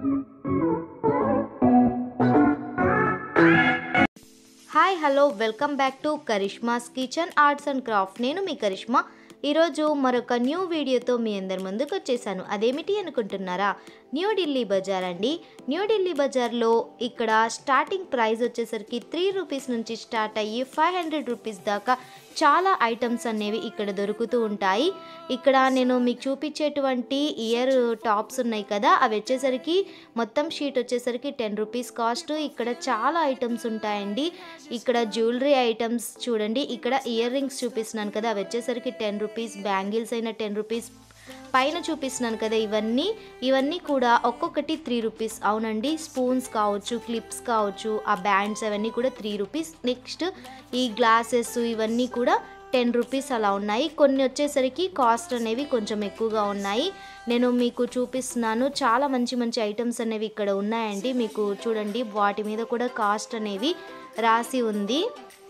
Hi hello welcome back to Karishma's kitchen arts and craft. నేను మీ కరిష్మా. ఈరోజు మరొక న్యూ వీడియోతో మీ అందరి ముందుకు వచ్చేసాను. అదేమిటి అనుకుంటున్నారా? న్యూఢిల్లీ బజార్ అండి. న్యూఢిల్లీ బజార్లో ఇక్కడ స్టార్టింగ్ ప్రైస్ వచ్చేసరికి 3 రూపీస్ నుంచి స్టార్ట్ అయ్యి 500 రూపీస్ దాకా చాలా ఐటమ్స్ అనేవి ఇక్కడ దొరుకుతూ ఉంటాయి. ఇక్కడ నేను మీకు చూపించేటువంటి ఇయర్ టాప్స్ ఉన్నాయి కదా, అవి వచ్చేసరికి మొత్తం షీట్ వచ్చేసరికి 10 రూపీస్ కాస్ట్. ఇక్కడ చాలా ఐటమ్స్ ఉంటాయండి. ఇక్కడ జ్యువెలరీ ఐటమ్స్ చూడండి. ఇక్కడ ఇయర్ రింగ్స్ చూపిస్తున్నాను కదా, అవి వచ్చేసరికి 10 రూపీస్. బ్యాంగిల్స్ అయినా 10 రూపీస్. పైన చూపిస్తున్నాను కదా, ఇవన్నీ కూడా ఒక్కొక్కటి 3 రూపీస్. అవునండి, స్పూన్స్ కావచ్చు, క్లిప్స్ కావచ్చు, ఆ బ్యాండ్స్ అవన్నీ కూడా 3 రూపీస్. నెక్స్ట్ ఈ గ్లాసెస్ ఇవన్నీ కూడా 10 రూపీస్ అలా ఉన్నాయి. కొన్ని వచ్చేసరికి కాస్ట్ అనేవి కొంచెం ఎక్కువగా ఉన్నాయి. నేను మీకు చూపిస్తున్నాను. చాలా మంచి మంచి ఐటమ్స్ అనేవి ఇక్కడ ఉన్నాయండి. మీకు చూడండి, వాటి మీద కూడా కాస్ట్ అనేవి రాసి ఉంది.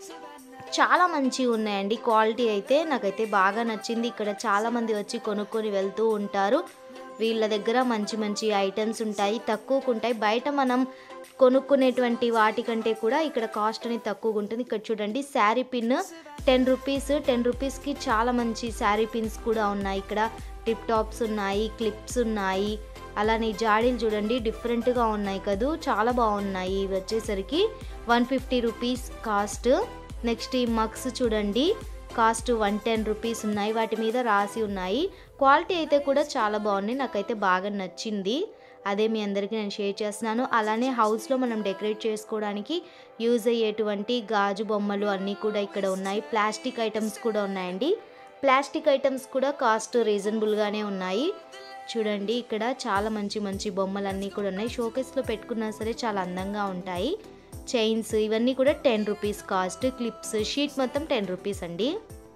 చాలా మంచిగా ఉన్నాయండి. క్వాలిటీ అయితే నాకైతే బాగా నచ్చింది. ఇక్కడ చాలామంది వచ్చి కొనుక్కొని వెళ్తూ ఉంటారు. వీళ్ళ దగ్గర మంచి మంచి ఐటమ్స్ ఉంటాయి, తక్కువకు ఉంటాయి. బయట మనం కొనుక్కునేటువంటి వాటికంటే కూడా ఇక్కడ కాస్ట్ అనేది తక్కువగా ఉంటుంది. ఇక్కడ చూడండి, శారీ పిన్ 10 రూపీస్. 10 రూపీస్కి చాలా మంచి శారీ పిన్స్ కూడా ఉన్నాయి. ఇక్కడ టిప్ టాప్స్ ఉన్నాయి, క్లిప్స్ ఉన్నాయి. అలానే జాడీలు చూడండి, డిఫరెంట్గా ఉన్నాయి కదూ, చాలా బాగున్నాయి. ఇవి వచ్చేసరికి 150 రూపీస్ కాస్ట్. నెక్స్ట్ ఈ మగ్స్ చూడండి, కాస్ట్ 110 రూపీస్ ఉన్నాయి. వాటి మీద రాసి ఉన్నాయి. క్వాలిటీ అయితే కూడా చాలా బాగున్నాయి. నాకైతే బాగా నచ్చింది. అదే మీ అందరికీ నేను షేర్ చేస్తున్నాను. అలానే హౌస్లో మనం డెకరేట్ చేసుకోవడానికి యూజ్ అయ్యేటువంటి గాజు బొమ్మలు అన్నీ కూడా ఇక్కడ ఉన్నాయి. ప్లాస్టిక్ ఐటమ్స్ కూడా ఉన్నాయండి. ప్లాస్టిక్ ఐటమ్స్ కూడా కాస్ట్ రీజనబుల్గానే ఉన్నాయి. చూడండి, ఇక్కడ చాలా మంచి మంచి బొమ్మలు అన్నీ కూడా ఉన్నాయి. షోకేస్లో పెట్టుకున్నా సరే చాలా అందంగా ఉంటాయి. చైన్స్ ఇవన్నీ కూడా 10 రూపీస్ కాస్ట్. క్లిప్స్, షీట్ మొత్తం 10 రూపీస్ అండి.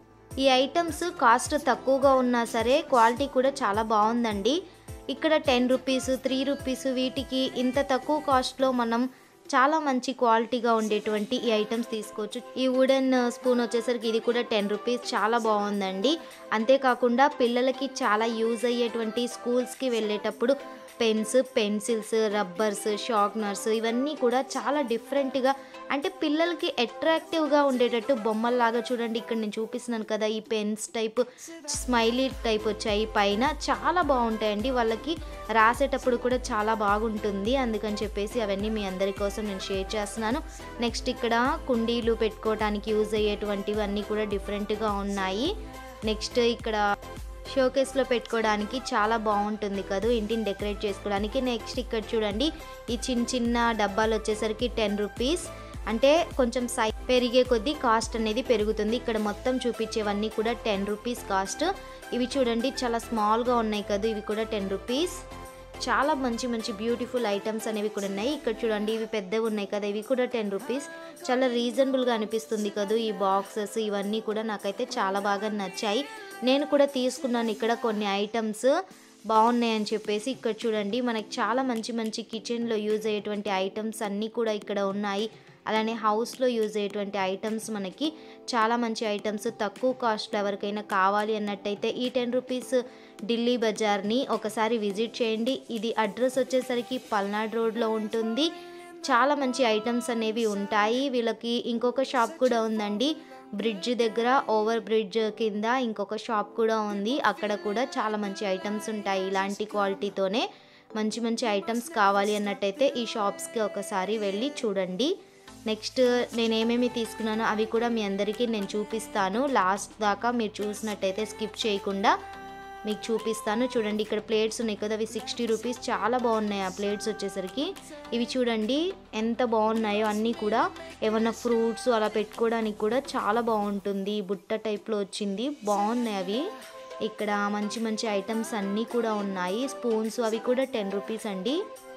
ఈ ఐటమ్స్ కాస్ట్ తక్కువగా ఉన్నా సరే క్వాలిటీ కూడా చాలా బాగుందండి. ఇక్కడ 10 రూపీస్, 3 రూపీస్, వీటికి ఇంత తక్కువ కాస్ట్లో మనం చాలా మంచి క్వాలిటీగా ఉండేటువంటి ఈ ఐటమ్స్ తీసుకోవచ్చు. ఈ వుడెన్ స్పూన్ వచ్చేసరికి ఇది కూడా 10 రూపీస్, చాలా బాగుందండి. అంతేకాకుండా పిల్లలకి చాలా యూజ్ అయ్యేటువంటి స్కూల్స్కి వెళ్ళేటప్పుడు పెన్స్, పెన్సిల్స్, రబ్బర్స్, షార్ప్నర్స్ ఇవన్నీ కూడా చాలా డిఫరెంట్గా, అంటే పిల్లలకి అట్రాక్టివ్గా ఉండేటట్టు బొమ్మల్లాగా చూడండి. ఇక్కడ నేను చూపిస్తున్నాను కదా, ఈ పెన్స్ టైప్ స్మైలీ టైప్ వచ్చాయి పైన, చాలా బాగుంటాయండి. వాళ్ళకి రాసేటప్పుడు కూడా చాలా బాగుంటుంది. అందుకని చెప్పేసి అవన్నీ మీ అందరి కోసం నేను షేర్ చేస్తున్నాను. నెక్స్ట్ ఇక్కడ కుండీలు పెట్టుకోవడానికి యూజ్ అయ్యేటువంటివి అన్నీ కూడా డిఫరెంట్గా ఉన్నాయి. నెక్స్ట్ ఇక్కడ షోకేస్లో పెట్టుకోవడానికి చాలా బాగుంటుంది కదా, ఇంటిని డెకరేట్ చేసుకోవడానికి. నెక్స్ట్ ఇక్కడ చూడండి, ఈ చిన్న చిన్న డబ్బాలు వచ్చేసరికి 10 రూపీస్. అంటే కొంచెం సైజ్ పెరిగే కొద్దీ కాస్ట్ అనేది పెరుగుతుంది. ఇక్కడ మొత్తం చూపించేవన్నీ కూడా 10 రూపీస్ కాస్ట్. ఇవి చూడండి, చాలా స్మాల్గా ఉన్నాయి కదా, ఇవి కూడా 10 రూపీస్. చాలా మంచి మంచి బ్యూటిఫుల్ ఐటమ్స్ అనేవి కూడా ఉన్నాయి. ఇక్కడ చూడండి, ఇవి పెద్దవి ఉన్నాయి కదా, ఇవి కూడా 10 రూపీస్. చాలా రీజనబుల్గా అనిపిస్తుంది కదా. ఈ బాక్సెస్ ఇవన్నీ కూడా నాకైతే చాలా బాగా నచ్చాయి. నేను కూడా తీసుకున్నాను ఇక్కడ కొన్ని ఐటమ్స్ బాగున్నాయని చెప్పేసి. ఇక్కడ చూడండి, మనకి చాలా మంచి మంచి కిచెన్లో యూజ్ అయ్యేటువంటి ఐటమ్స్ అన్నీ కూడా ఇక్కడ ఉన్నాయి. అలానే హౌస్లో యూజ్ అయ్యేటువంటి ఐటమ్స్ మనకి చాలా మంచి ఐటమ్స్ తక్కువ కాస్ట్లో ఎవరికైనా కావాలి అన్నట్టయితే ఈ 10 రూపీస్ ఢిల్లీ బజార్ని ఒకసారి విజిట్ చేయండి. ఇది అడ్రస్ వచ్చేసరికి పల్నాడ్ రోడ్లో ఉంటుంది. చాలా మంచి ఐటమ్స్ అనేవి ఉంటాయి. వీళ్ళకి ఇంకొక షాప్ కూడా ఉందండి, బ్రిడ్జ్ దగ్గర, ఓవర్ బ్రిడ్జ్ కింద ఇంకొక షాప్ కూడా ఉంది. అక్కడ కూడా చాలా మంచి ఐటమ్స్ ఉంటాయి. ఇలాంటి క్వాలిటీతోనే మంచి మంచి ఐటమ్స్ కావాలి అన్నట్టయితే ఈ షాప్స్కి ఒకసారి వెళ్ళి చూడండి. నెక్స్ట్ నేను ఏమేమి తీసుకున్నానో అవి కూడా మీ అందరికీ నేను చూపిస్తాను. లాస్ట్ దాకా మీరు చూసినట్టయితే స్కిప్ చేయకుండా మీకు చూపిస్తాను. చూడండి, ఇక్కడ ప్లేట్స్ ఉన్నాయి కదా, అవి 60 రూపీస్. చాలా బాగున్నాయి ఆ ప్లేట్స్ వచ్చేసరికి. ఇవి చూడండి ఎంత బాగున్నాయో, అన్నీ కూడా ఏమన్నా ఫ్రూట్స్ అలా పెట్టుకోవడానికి కూడా చాలా బాగుంటుంది. బుట్ట టైప్లో వచ్చింది, బాగున్నాయి అవి. ఇక్కడ మంచి మంచి ఐటమ్స్ అన్నీ కూడా ఉన్నాయి. స్పూన్స్ అవి కూడా 10 రూపీస్ అండి.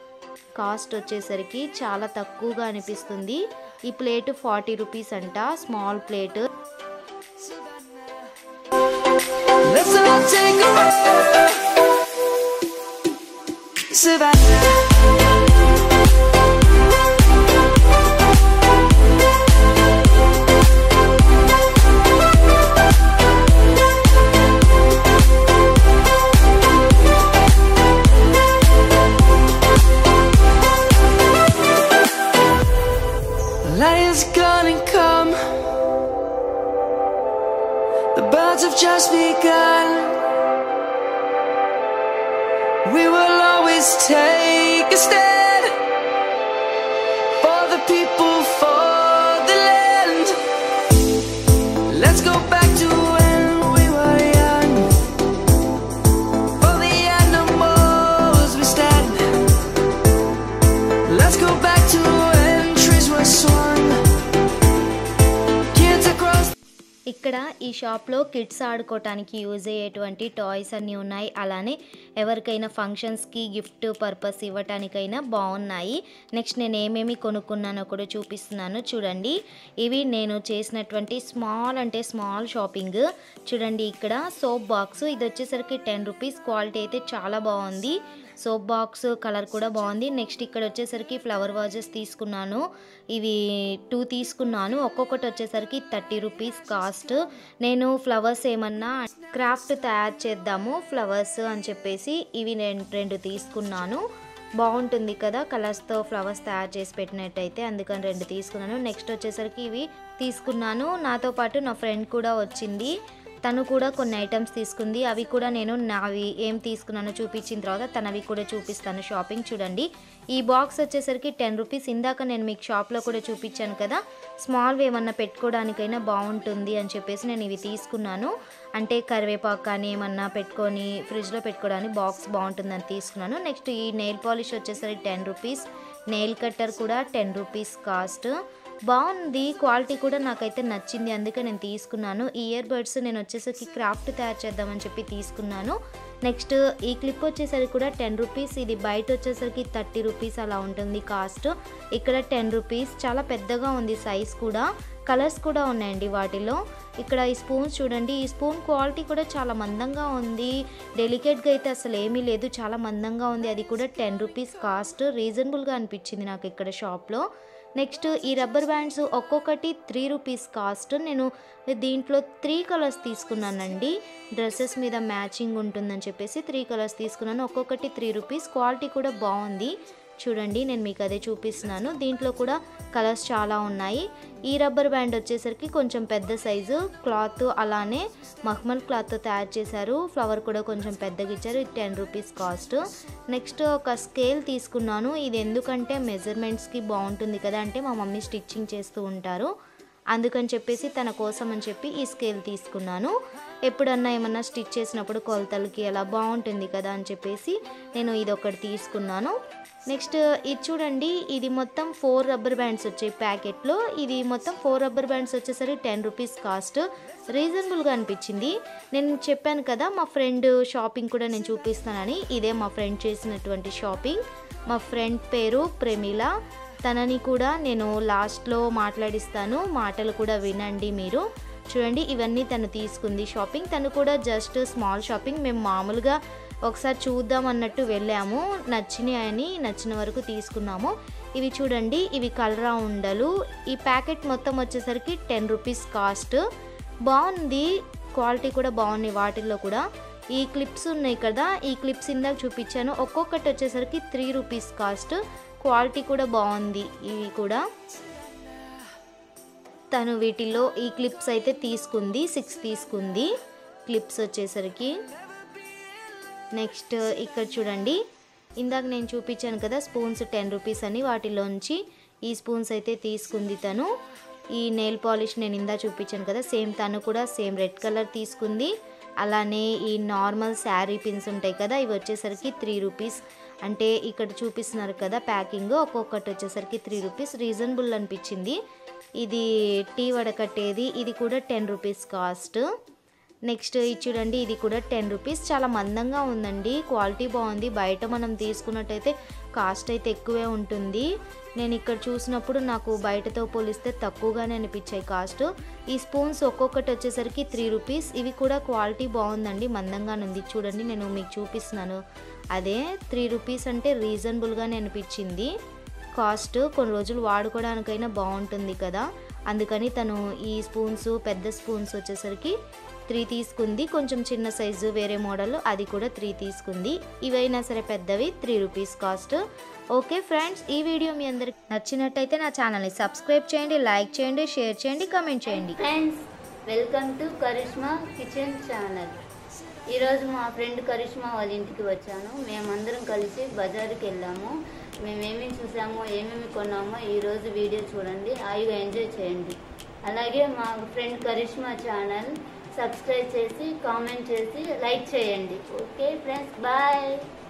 కాస్ట్ వచ్చేసరికి చాలా తక్కువగా అనిపిస్తుంది. ఈ ప్లేట్ 40 రూపీస్ అంట, small plate. Let's all take a Savannah. have just begun. We will always take a stand for the people, for the land. Let's go back to when we were young. For the animals we stand. Let's go back to when trees were swung. Kids across. ఇక్కడ ఈ షాప్లో kids ఆడుకోవటానికి use అయ్యేటువంటి toys అన్నీ ఉన్నాయి. అలానే ఎవరికైనా ఫంక్షన్స్కి గిఫ్ట్ పర్పస్ ఇవ్వటానికైనా బాగున్నాయి. నెక్స్ట్ నేను ఏమేమి కొనుక్కున్నానో కూడా చూపిస్తున్నాను చూడండి. ఇవి నేను చేసినటువంటి స్మాల్ షాపింగ్. చూడండి ఇక్కడ సోప్ బాక్స్, ఇది వచ్చేసరికి 10 రూపీస్. క్వాలిటీ అయితే చాలా బాగుంది. సోప్ బాక్స్ కలర్ కూడా బాగుంది. నెక్స్ట్ ఇక్కడ వచ్చేసరికి ఫ్లవర్ వాజెస్ తీసుకున్నాను. ఇవి 2 తీసుకున్నాను. ఒక్కొక్కటి వచ్చేసరికి 30 రూపీస్ కాస్ట్. నేను ఫ్లవర్స్ ఏమన్నా క్రాఫ్ట్ తయారు చేద్దాము ఫ్లవర్స్ అని చెప్పేసి ఇవి నేను 2 తీసుకున్నాను. బాగుంటుంది కదా కలర్స్తో ఫ్లవర్స్ తయారు చేసి పెట్టినట్టయితే, అందుకని 2 తీసుకున్నాను. నెక్స్ట్ వచ్చేసరికి ఇవి తీసుకున్నాను. నాతో పాటు నా ఫ్రెండ్ కూడా వచ్చింది, తను కూడా కొన్ని ఐటమ్స్ తీసుకుంది. అవి కూడా నేను నావి ఏం తీసుకున్నానో చూపించిన తర్వాత తనవి కూడా చూపిస్తాను షాపింగ్. చూడండి ఈ బాక్స్ వచ్చేసరికి 10 రూపీస్. ఇందాక నేను మీకు షాప్లో కూడా చూపించాను కదా, స్మాల్ ఏమన్నా పెట్టుకోవడానికైనా బాగుంటుంది అని చెప్పేసి నేను ఇవి తీసుకున్నాను. అంటే కరివేపాకు కానీ ఏమన్నా పెట్టుకొని ఫ్రిడ్జ్లో పెట్టుకోవడానికి బాక్స్ బాగుంటుందని తీసుకున్నాను. నెక్స్ట్ ఈ నెయిల్ పాలిష్ వచ్చేసరికి 10 రూపీస్. నెయిల్ కట్టర్ కూడా 10 రూపీస్ కాస్ట్. బాగుంది, క్వాలిటీ కూడా నాకైతే నచ్చింది, అందుకే నేను తీసుకున్నాను. ఈ ఇయర్ బడ్స్ నేను వచ్చేసరికి క్రాఫ్ట్ తయారు చేద్దామని చెప్పి తీసుకున్నాను. నెక్స్ట్ ఈ క్లిప్ వచ్చేసరికి కూడా 10 రూపీస్. ఇది బయట వచ్చేసరికి 30 రూపీస్ అలా ఉంటుంది కాస్ట్. ఇక్కడ 10 రూపీస్. చాలా పెద్దగా ఉంది సైజ్ కూడా. కలర్స్ కూడా ఉన్నాయండి వాటిలో. ఇక్కడ ఈ స్పూన్స్ చూడండి, ఈ స్పూన్ క్వాలిటీ కూడా చాలా మందంగా ఉంది. డెలికేట్గా అయితే అసలు ఏమీ లేదు, చాలా మందంగా ఉంది. అది కూడా 10 రూపీస్ కాస్ట్. రీజనబుల్గా అనిపించింది నాకు ఇక్కడ షాప్లో. నెక్స్ట్ ఈ రబ్బర్ బ్యాండ్స్ ఒక్కొక్కటి 3 రూపీస్ కాస్ట్. నేను దీంట్లో 3 కలర్స్ తీసుకున్నానండి. డ్రెస్సెస్ మీద మ్యాచింగ్ ఉంటుందని చెప్పేసి 3 కలర్స్ తీసుకున్నాను. ఒక్కొక్కటి 3 రూపీస్. క్వాలిటీ కూడా బాగుంది. చూడండి నేను మీకు అదే చూపిస్తున్నాను. దీంట్లో కూడా కలర్స్ చాలా ఉన్నాయి. ఈ రబ్బర్ బ్యాండ్ వచ్చేసరికి కొంచెం పెద్ద సైజు క్లాత్, అలానే మఖమల్ క్లాత్తో తయారు చేశారు. ఫ్లవర్ కూడా కొంచెం పెద్దగా ఇచ్చారు. ఇది 10 రూపీస్ కాస్ట్. నెక్స్ట్ ఒక స్కేల్ తీసుకున్నాను. ఇది ఎందుకంటే మెజర్మెంట్స్కి బాగుంటుంది కదా, అంటే మా మమ్మీ స్టిచ్చింగ్ చేస్తూ ఉంటారు, అందుకని చెప్పేసి తన కోసం అని చెప్పి ఈ స్కేల్ తీసుకున్నాను. ఎప్పుడన్నా ఏమన్నా స్టిచ్ చేసినప్పుడు కొలతలకి అలా బాగుంటుంది కదా అని చెప్పేసి నేను ఇది ఒకటి తీసుకున్నాను. నెక్స్ట్ ఇది చూడండి, ఇది మొత్తం 4 రబ్బర్ బ్యాండ్స్ వచ్చాయి ప్యాకెట్లో. ఇది మొత్తం 4 రబ్బర్ బ్యాండ్స్ వచ్చేసరికి 10 రూపీస్ కాస్ట్. రీజనబుల్గా అనిపించింది. నేను చెప్పాను కదా మా ఫ్రెండ్ షాపింగ్ కూడా నేను చూపిస్తానని. ఇదే మా ఫ్రెండ్ చేసినటువంటి షాపింగ్. మా ఫ్రెండ్ పేరు ప్రమీల. తనని కూడా నేను లాస్ట్లో మాట్లాడిస్తాను, మాటలు కూడా వినండి మీరు. చూడండి ఇవన్నీ తను తీసుకుంది షాపింగ్. తను కూడా జస్ట్ స్మాల్ షాపింగ్. మేము మామూలుగా ఒకసారి చూద్దాం అన్నట్టు వెళ్ళాము, నచ్చినాయని నచ్చిన వరకు తీసుకున్నాము. ఇవి చూడండి, ఇవి కలరా ఉండలు. ఈ ప్యాకెట్ మొత్తం వచ్చేసరికి 10 రూపీస్ కాస్ట్. బాగుంది, క్వాలిటీ కూడా బాగున్నాయి వాటిల్లో కూడా. ఈ క్లిప్స్ ఉన్నాయి కదా, ఈ క్లిప్స్ ఇందాక చూపించాను. ఒక్కొక్కటి వచ్చేసరికి 3 రూపీస్ కాస్ట్. క్వాలిటీ కూడా బాగుంది. ఇవి కూడా తను వీటిల్లో ఈ క్లిప్స్ అయితే తీసుకుంది, 6 తీసుకుంది క్లిప్స్ వచ్చేసరికి. నెక్స్ట్ ఇక్కడ చూడండి, ఇందాక నేను చూపించాను కదా స్పూన్స్ 10 రూపీస్ అని, వాటిలోంచి ఈ స్పూన్స్ అయితే తీసుకుంది తను. ఈ నెయిల్ పాలిష్ నేను ఇందా చూపించాను కదా, సేమ్ తను కూడా సేమ్ రెడ్ కలర్ తీసుకుంది. అలానే ఈ నార్మల్ శారీ పిన్స్ ఉంటాయి కదా, ఇవి వచ్చేసరికి 3 రూపీస్. అంటే ఇక్కడ చూపిస్తున్నారు కదా ప్యాకింగ్, ఒక్కొక్కటి వచ్చేసరికి 3 రూపీస్. రీజనబుల్ అనిపించింది. ఇది టీ వడకట్టేది, ఇది కూడా 10 రూపీస్ కాస్ట్. నెక్స్ట్ ఇది చూడండి, ఇది కూడా 10 రూపీస్. చాలా మందంగా ఉందండి, క్వాలిటీ బాగుంది. బయట మనం తీసుకున్నట్టయితే కాస్ట్ అయితే ఎక్కువే ఉంటుంది. నేను ఇక్కడ చూసినప్పుడు నాకు బయటతో పోలిస్తే తక్కువగానే అనిపించాయి కాస్ట్. ఈ స్పూన్స్ ఒక్కొక్కటి వచ్చేసరికి 3 రూపీస్. ఇవి కూడా క్వాలిటీ బాగుందండి, మందంగానే ఉంది. చూడండి నేను మీకు చూపిస్తున్నాను, అదే 3 రూపీస్ అంటే రీజనబుల్గానే అనిపించింది కాస్ట్. కొన్ని రోజులు వాడుకోవడానికైనా బాగుంటుంది కదా, అందుకని తను ఈ స్పూన్స్, పెద్ద స్పూన్స్ వచ్చేసరికి 3 తీసుకుంది. కొంచెం చిన్న సైజు వేరే మోడల్, అది కూడా 3 తీసుకుంది. ఇవైనా సరే పెద్దవి 3 రూపీస్ కాస్ట్. ఓకే ఫ్రెండ్స్, ఈ వీడియో మీ అందరికి నచ్చినట్టయితే నా ఛానల్ని సబ్స్క్రైబ్ చేయండి, లైక్ చేయండి, షేర్ చేయండి, కామెంట్ చేయండి. Friends welcome to Karishma kitchen channel. ఈరోజు మా ఫ్రెండ్ కరిష్మా వాళ్ళ ఇంటికి వచ్చాను. మేమందరం కలిసి బజారుకి వెళ్ళాము. మేమేమేమి చూసామో ఏమేమి కొన్నామో ఈరోజు వీడియో చూడండి, హాయిగా ఎంజాయ్ చేయండి. అలాగే మా ఫ్రెండ్ కరిష్మా ఛానల్ సబ్స్క్రైబ్ చేసి కామెంట్ చేసి లైక్ చేయండి. Okay friends, bye.